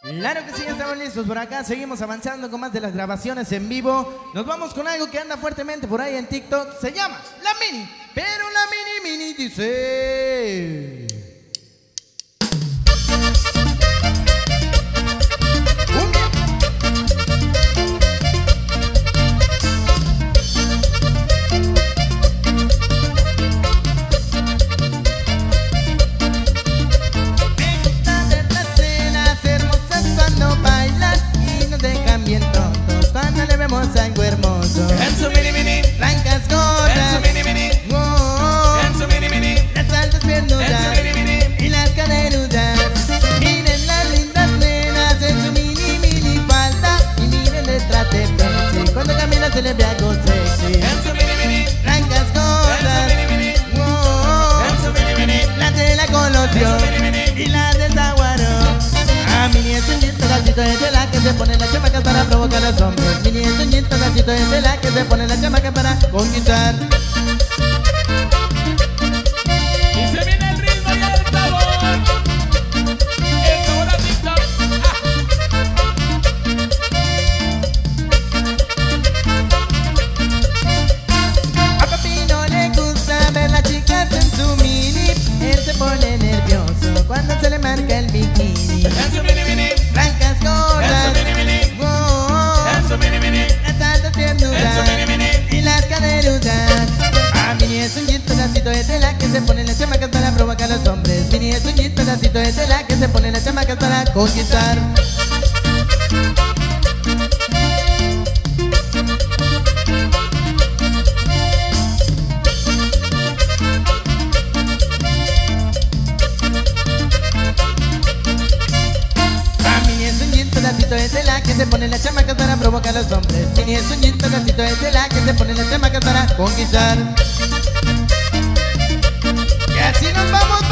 Claro que sí, ya estamos listos por acá. Seguimos avanzando con más de las grabaciones en vivo. Nos vamos con algo que anda fuertemente por ahí en TikTok. Se llama La Mini, pero La Mini dice... Algo hermoso en su mini mini, blancas gordas, en su mini mini, en su mini mini, las altas piernudas, en su mini mini, y las caderudas. Miren las lindas nenas en su mini mini falda, y miren detrás de Pepsi, cuando camina se le ve algo sexy. en su mini mini, Blancas gordas, en su mini mini, en su mini mini, las de la Colosio y las del Zaguaro. A Mini es un ñito gatito, es de la que se pone las chamacas para provocar a los hombres. Mini es un ñito gatito, es de la que se pone las chamacas para conquistar. y se viene el ritmo y el sabor a TikTok. A papi no le gusta ver las chicas en su mini, él se pone nervioso cuando se le marca el bikini. En su mini mini, Blancas gordas, en su mini mini, en su mini mini, las altas en su piernudas mini mini, y las caderudas. A Mini es un ñito gatito, es de la que se pone las chamacas para provocar a los hombres. Mini es un ñito gatito, es de la que se pone las chamacas para conquistar. Es de la que se pone las chamacas para provocar a los hombres. Mini es un ñito gatito, es de la que se pone las chamacas para conquistar. Y así nos vamos.